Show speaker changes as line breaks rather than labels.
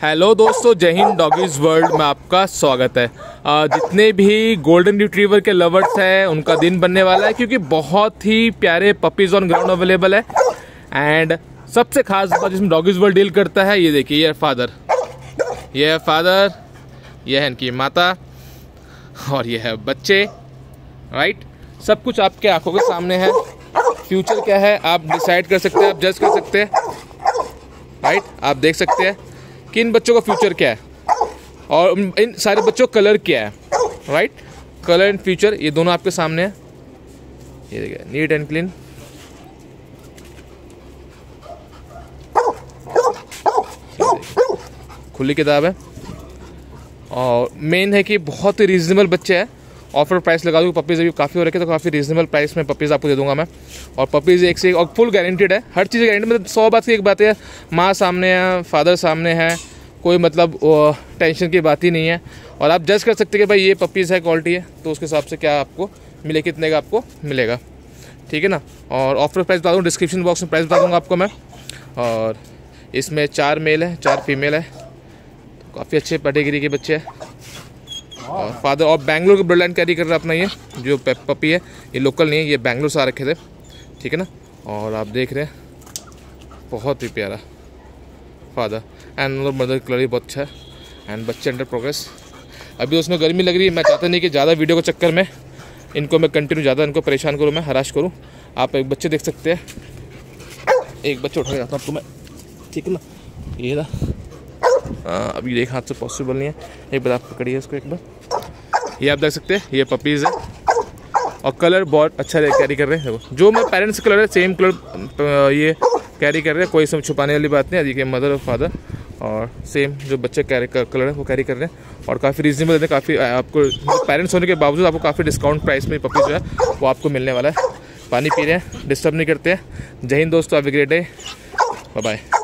Hello दोस्तों, जय Hind. Doggies world में आपका स्वागत है। जितने भी गोल्डन रिट्रीवर के लवर्स हैं उनका दिन बनने वाला है, क्योंकि बहुत ही प्यारे पपीज ऑन ग्राउंड अवेलेबल है। एंड सबसे खास बात जिसमें डॉगीज वर्ल्ड डील करता है, ये देखिए, ये है फादर, ये है इनकी माता और ये है बच्चे। राइट, सब कुछ आपके आंखों के सामने है। फ्यूचर क्या है आप डिसाइड कर सकते हैं, आप जज कर सकते हैं। राइट, आप देख सकते हैं कि इन बच्चों का फ्यूचर क्या है और इन सारे बच्चों का कलर क्या है। राइट, कलर एंड फ्यूचर ये दोनों आपके सामने है। ये देखिए, नीट एंड क्लीन। खुली किताब है और मेन है कि बहुत ही रीजनेबल बच्चे हैं। ऑफर प्राइस लगा दूँगा, पपीज़ अभी काफ़ी हो रखे तो काफ़ी रीजनेबल प्राइस में पपीज़ आपको दे दूंगा मैं। और पपीज़ एक से एक और फुल गारंटीड है, हर चीज़ गारंटी। मतलब 100 बात की एक बात है, माँ सामने है, फादर सामने है, कोई मतलब टेंशन की बात ही नहीं है। और आप जज कर सकते हैं कि भाई ये पपीज़ है, क्वालिटी है, तो उसके हिसाब से क्या आपको मिले, कितने का आपको मिलेगा। ठीक है ना। और ऑफर प्राइस बता दूँ, डिस्क्रिप्शन बॉक्स में प्राइस बता दूँगा आपको मैं। और इसमें 4 मेल है, 4 फीमेल है, तो काफ़ी अच्छे पेडिग्री के बच्चे हैं। और फादर और बैंगलोर का ब्लड लाइन कैरी कर रहा है अपना। ये जो पपी है ये लोकल नहीं है, ये बैंगलोर से आ रखे थे। ठीक है ना। और आप देख रहे हैं बहुत ही प्यारा फादर एंड मदर, कलर ही बहुत अच्छा है। एंड बच्चे अंडर प्रोग्रेस। अभी उसमें गर्मी लग रही है, मैं चाहता नहीं कि ज़्यादा वीडियो के चक्कर में इनको मैं कंटिन्यू ज़्यादा इनको परेशान करूँ, मैं हराश करूँ। आप एक बच्चे देख सकते हैं, एक बच्चे उठा के जाता हूँ आपको मैं। ठीक है ना, ये ना अभी एक हाथ से पॉसिबल नहीं है, एक बार आप पकड़िए इसको एक बार। ये आप देख सकते हैं, ये पपीज़ है और कलर बहुत अच्छा कैरी कर रहे हैं। देखो, जो मैं पेरेंट्स कलर है सेम कलर ये कैरी कर रहे हैं, कोई इसमें छुपाने वाली बात नहीं है। देखिए, मदर और फादर और सेम जो बच्चे कैरी कलर है वो कैरी कर रहे हैं और काफ़ी रीजनेबल देते हैं। काफ़ी आपको पेरेंट्स होने के बावजूद आपको काफ़ी डिस्काउंट प्राइस में पपीज़ जो है वो आपको मिलने वाला है। पानी पी रहे हैं, डिस्टर्ब नहीं करते हैं। जय हिंद दोस्तों, have a great day, bye bye.